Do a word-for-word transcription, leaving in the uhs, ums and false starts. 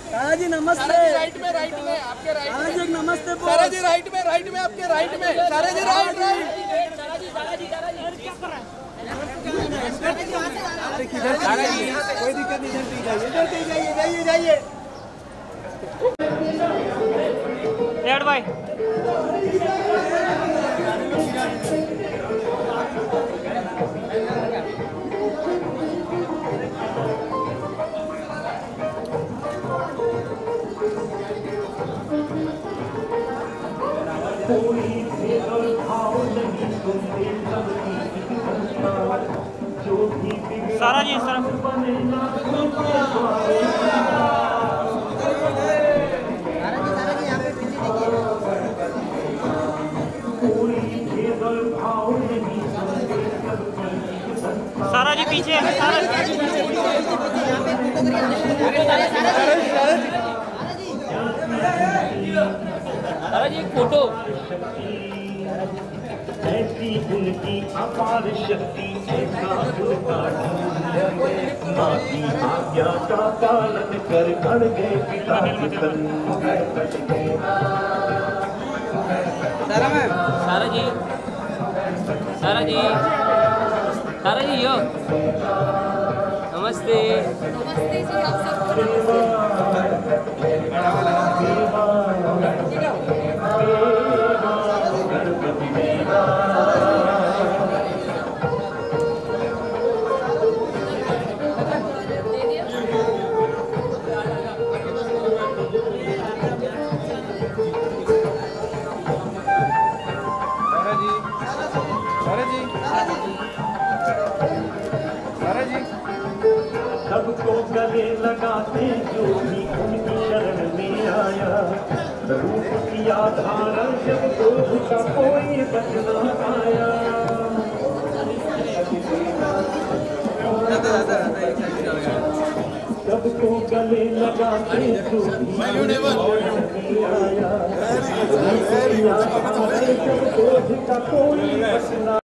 सारा जी नमस्ते। राइट में राइट में आपके राइट सारा जी नमस्ते। सारा जी राइट में राइट में आपके राइट में सारा जी राइट राइट सारा जी सारा जी सारा जी क्या कर रहा है? सारा जी कोई दिक्कत नहीं, जाइए जाइए जाइए जाइए रेड भाई सारा जी इस तरफ। सारा जी पीछे। सारा सारा जी फोटो। ऐसी उनकी अपार शक्ति, ऐसा उनका माती आज्ञा का पालन कर बढ़ गए पिता सारा मैम। सारा जी सारा जी सारा जी यो नमस्ते। नमस्ते जी, आप सबको सबको गले लगाते जो भी उनकी शरण में आया, रूप किया धारण जब क्रोध का कोई बच न पाया। सबको गले लगाते जो भी उनकी शरण में आया, रूप किया धारण जब क्रोध का कोई बच न